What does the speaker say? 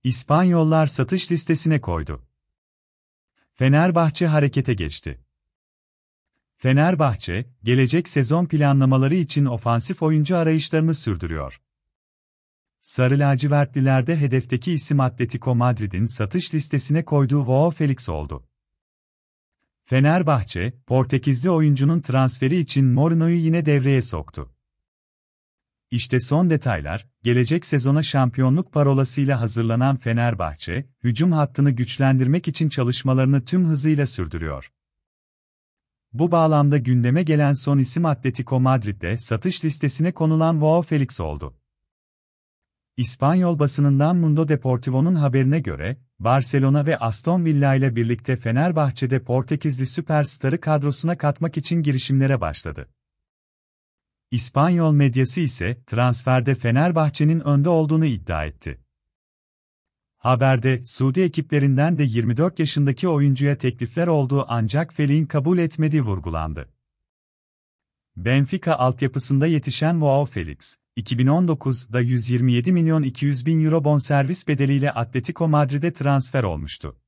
İspanyollar satış listesine koydu. Fenerbahçe harekete geçti. Fenerbahçe, gelecek sezon planlamaları için ofansif oyuncu arayışlarını sürdürüyor. Sarı lacivertlilerde hedefteki isim Atletico Madrid'in satış listesine koyduğu Joao Felix oldu. Fenerbahçe, Portekizli oyuncunun transferi için Mourinho'yu yine devreye soktu. İşte son detaylar, gelecek sezona şampiyonluk parolasıyla hazırlanan Fenerbahçe, hücum hattını güçlendirmek için çalışmalarını tüm hızıyla sürdürüyor. Bu bağlamda gündeme gelen son isim Atletico Madrid'de satış listesine konulan Joao Felix oldu. İspanyol basınından Mundo Deportivo'nun haberine göre, Barcelona ve Aston Villa ile birlikte Fenerbahçe'de Portekizli süperstarı kadrosuna katmak için girişimlere başladı. İspanyol medyası ise transferde Fenerbahçe'nin önde olduğunu iddia etti. Haberde, Suudi ekiplerinden de 24 yaşındaki oyuncuya teklifler olduğu ancak Felix'in kabul etmediği vurgulandı. Benfica altyapısında yetişen Joao Felix, 2019'da 127 milyon 200 bin euro bonservis bedeliyle Atletico Madrid'e transfer olmuştu.